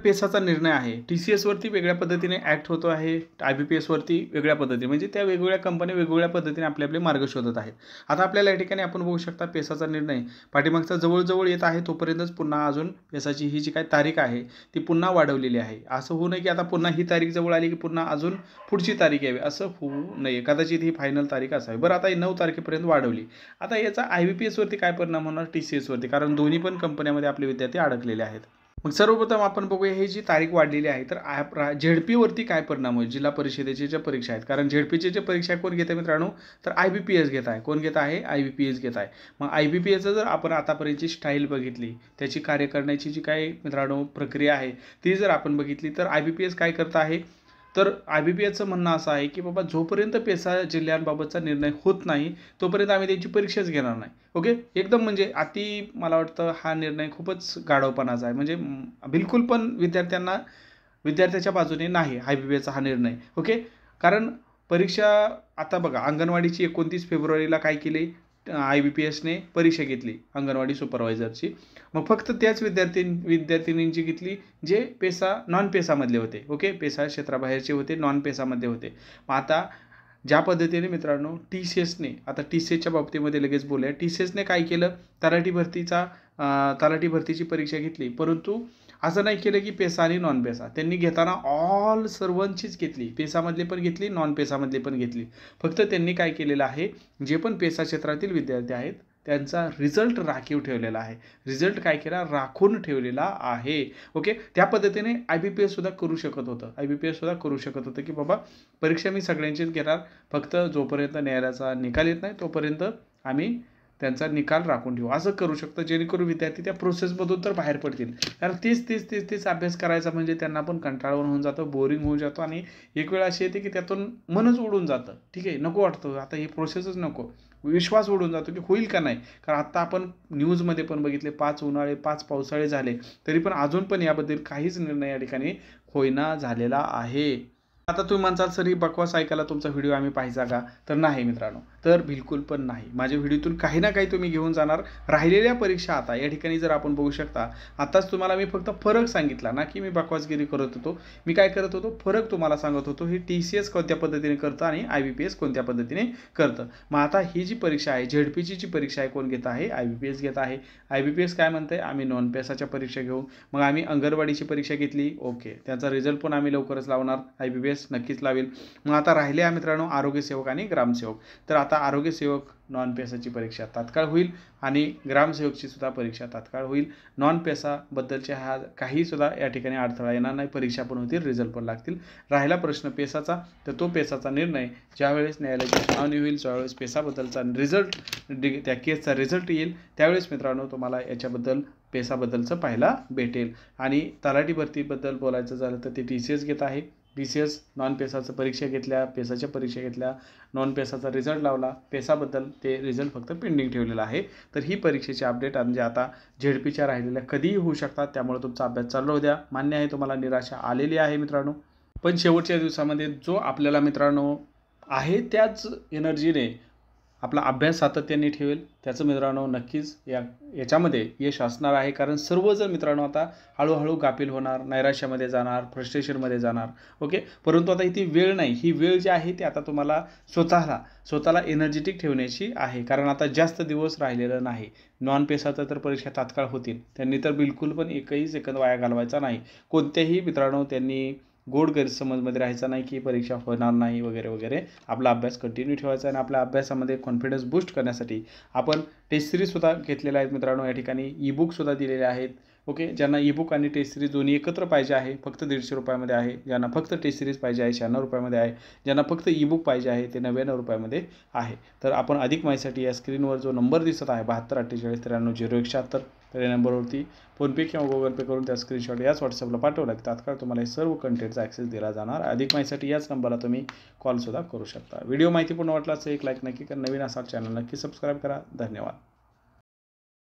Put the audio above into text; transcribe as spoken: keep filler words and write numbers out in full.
पेसाचा निर्णय आहे, T C एसवरती वेगळ्या पद्धतीने ॲक्ट होतो आहे, आय बी पी एसवरती वेगळ्या पद्धतीने, म्हणजे त्या वेगवेगळ्या कंपन्या वेगवेगळ्या पद्धतीने आपले आपले मार्ग शोधत आहेत. आता आपल्याला या ठिकाणी आपण बघू शकता पेसाचा निर्णय पाठीमागचा जवळजवळ येत आहे, तोपर्यंतच पुन्हा अजून पेसाची ही जी काही तारीख आहे ती पुन्हा वाढवलेली आहे. असं होऊ नये की आता पुन्हा ही तारीख जवळ आली की पुन्हा अजून पुढची तारीख यावी, असं होऊ नये. कदाचित ही फायनल तारीख असावी. बरं, आता ही नऊ तारखेपर्यंत वाढवली. आता याचा आय बी पी एसवरती काय परिणाम होणार, टी सी एसवरती, कारण दोन्ही पण कंपन्यामध्ये आपले विद्यार्थी अडकलेले आहेत. मग सर्वप्रथम आपण बघूया ही जी तारीख वाढलेली आहे तर झेडपीवरती काय परिणाम होईल, जिल्हा परिषदेच्या ज्या परीक्षा आहेत. कारण झेडपीचे जे परीक्षा कोण घेत आहे मित्रांनो, तर आय बी पी एस घेत आहे. कोण घेत आहे, आय बी पी एस घेत आहे. मग आय बी पी एसचं जर आपण आतापर्यंतची स्टाईल बघितली, त्याची कार्य करण्याची जी काही मित्रांनो प्रक्रिया आहे ती जर आपण बघितली, तर आय बी पी एस काय करत आहे, तर आय बी पी एसचं म्हणणं असं आहे की बाबा जोपर्यंत पेसा जिल्ह्यांबाबतचा निर्णय होत नाही तोपर्यंत आम्ही त्यांची परीक्षाच घेणार नाही. ओके, एकदम म्हणजे अति मला वाटतं हा निर्णय खूपच गाढवपणाचा आहे, म्हणजे बिलकुल पण विद्यार्थ्यांना विद्यार्थ्याच्या बाजूने नाही आय बी पी एसचा हा निर्णय. ओके, कारण परीक्षा आता बघा अंगणवाडीची एकोणतीस फेब्रुवारीला काय केली, आय बी पी एसने परीक्षा घेतली अंगणवाडी सुपरवायझरची. मग फक्त त्याच विद्यार्थी विद्यार्थिनींची घेतली जे पेसा नॉन पेसामधले होते. ओके, पेसा क्षेत्राबाहेरचे होते, नॉन पेसामधले होते. मग आता ज्या पद्धतीने मित्रांनो टी सी एसने, आता टी सी एसच्या बाबतीमध्ये लगेच बोलूया, टी सी एसने काय केलं, तलाठी भरतीचा तलाठी भरतीची परीक्षा घेतली, परंतु असं नाही केलं की पेसा आणि नॉन पेसा, त्यांनी घेताना ऑल सर्वांचीच घेतली, पेसामधले पण घेतली, नॉन पेसामधले पण घेतली. फक्त त्यांनी काय केलेलं आहे, जे पण पेसा क्षेत्रातील विद्यार्थी आहेत त्यांचा रिझल्ट राखीव ठेवलेला आहे. रिझल्ट काय केला, राखून ठेवलेला आहे. ओके, त्या पद्धतीने आय बी पी एस सुद्धा करू शकत होतं आय बी पी एस सुद्धा करू शकत होतं की बाबा परीक्षा मी सगळ्यांचीच घेणार, फक्त जोपर्यंत न्यायालयाचा निकाल येत नाही तोपर्यंत आम्ही त्यांचा निकाल राखून ठेवू, असं करू शकतं, जेणेकरून विद्यार्थी त्या प्रोसेसमधून तर बाहेर पडतील. कारण तीच तीच तीच तीच अभ्यास करायचा म्हणजे त्यांना पण कंटाळून होऊन जातं, बोरिंग होऊन जातो, आणि एक वेळ अशी येते की त्यातून मनच उडून जातं. ठीक आहे, नको वाटतं आता ही प्रोसेसच नको, विश्वास उडून जातो की होईल का नाही. कारण आत्ता आपण न्यूजमध्ये पण बघितले पाच उन्हाळे पाच पावसाळे झाले तरी पण अजून पण याबद्दल काहीच निर्णय या ठिकाणी होईना झालेला आहे. आता तुम्ही म्हणताल सर ही बकवास ऐकायला तुमचा व्हिडिओ आम्ही पाहायचा का, तर नाही मित्रांनो, तर बिलकुल पण नाही. माझ्या व्हिडिओतून काही ना काही तुम्ही घेऊन जाणार. राहिलेल्या परीक्षा आता या ठिकाणी जर आपण बघू शकता, आताच तुम्हाला मी फक्त फरक सांगितला ना की मी बकवासगिरी करत होतो, मी काय करत होतो, फरक तुम्हाला सांगत होतो. ही टी सी एस कोणत्या पद्धतीने करतं आणि आय बी पी एस कोणत्या पद्धतीने करतं. मग आता ही जी परीक्षा आहे झेडपीची जी परीक्षा आहे कोण घेत आहे, आय बी पी एस घेत आहे. आय बी पी एस काय म्हणते, आम्ही नॉन पेसाच्या परीक्षा घेऊ. मग आम्ही अंगणवाडीची परीक्षा घेतली, ओके, त्याचा रिझल्ट पण आम्ही लवकरच लावणार, आय बी पी एस नक्कीच लावेल. मग आता राहिले मित्रांनो आरोग्यसेवक आणि ग्रामसेवक. तर आता आरोग्यसेवक नॉन पेसाची परीक्षा तात्काळ होईल आणि ग्रामसेवकची सुद्धा परीक्षा तात्काळ होईल. नॉन पेसाबद्दलच्या हा काहीसुद्धा या ठिकाणी अडथळा येणार नाही, परीक्षा पण होतील, रिझल्ट पण लागतील. राहिला प्रश्न पेसाचा, तर तो पेसाचा निर्णय ज्यावेळेस न्यायालयाची सुनावणी होईल, ज्यावेळेस पेसाबद्दलचा रिझल्ट त्या केसचा रिझल्ट येईल त्यावेळेस मित्रांनो तुम्हाला याच्याबद्दल पेसाबद्दलचं पाहायला भेटेल. आणि तलाठी भरतीबद्दल बोलायचं झालं तर ते टी सी एस घेत आहे. टी सी एस नॉन पेसाचं परीक्षा घेतल्या, पेसाच्या परीक्षा घेतल्या, नॉन पेसाचा रिझल्ट लावला, पेसाबद्दल ते रिझल्ट फक्त पेंडिंग ठेवलेला आहे. तर ही परीक्षेची अपडेट म्हणजे आता झेडपीच्या राहिलेल्या कधीही होऊ शकतात, त्यामुळे तुमचा अभ्यास चालू होऊ द्या. मान्य आहे तुम्हाला निराशा आलेली आहे मित्रांनो, पण शेवटच्या दिवसामध्ये जो आपल्याला मित्रांनो आहे त्याच एनर्जीने आपला अभ्यास सातत्याने ठेवेल त्याचं मित्रांनो नक्कीच या याच्यामध्ये यश असणार आहे. कारण सर्वजण मित्रांनो आता हळूहळू गाफील होणार, नैराश्यामध्ये जाणार, फ्रस्ट्रेशनमध्ये जाणार. ओके, परंतु आता इथे वेळ नाही, ही वेळ जी आहे ती आता तुम्हाला स्वतःला स्वतःला एनर्जेटिक ठेवण्याची आहे. कारण आता जास्त दिवस राहिलेलं नाही. नॉन पेसाचं तर परीक्षा तात्काळ होतील, त्यांनी तर बिलकुल पण एकही सेकंद वाया घालवायचा नाही. कोणत्याही मित्रांनो त्यांनी गोड गैरसमजमध्ये राहायचा नाही की परीक्षा होणार नाही वगैरे वगैरे. आपला अभ्यास कंटिन्यू ठेवायचा आणि आपल्या अभ्यासामध्ये कॉन्फिडन्स बूस्ट करण्यासाठी आपण टेस्ट सिरीजसुद्धा घेतलेल्या आहेत मित्रांनो. या ठिकाणी ई बुकसुद्धा दिलेले आहेत. ओके, ज्यांना ई बुक आणि टेस्ट सिरीज दोन्ही एकत्र पाहिजे आहे फक्त दीडशे रुपयामध्ये आहे. ज्यांना फक्त टेस्ट सिरीज पाहिजे आहे शहाण्णव रुपयामध्ये आहे. ज्यांना फक्त ई बुक पाहिजे आहे ते नव्याण्णव रुपयामध्ये आहे. तर आपण अधिक माहितीसाठी या स्क्रीनवर जो नंबर दिसत आहे बहात्तर अठ्ठेचाळीस त्र्याण्णव झिरो एक शहात्तर तर या नंबरवरती फोनपे किंवा गुगल पे करून त्या स्क्रीनशॉट याच व्हॉट्सअपला पाठवला की तात्काळ तुम्हाला हे सर्व कंटेंटचा ॲक्सेस दिला जाणार. अधिक माहितीसाठी याच नंबरला तुम्ही कॉलसुद्धा करू शकता. व्हिडिओ माहितीपूर्ण वाटला असेल एक लाईक नक्की करा. नवीन असाल चॅनल नक्की सबस्क्राईब करा. धन्यवाद.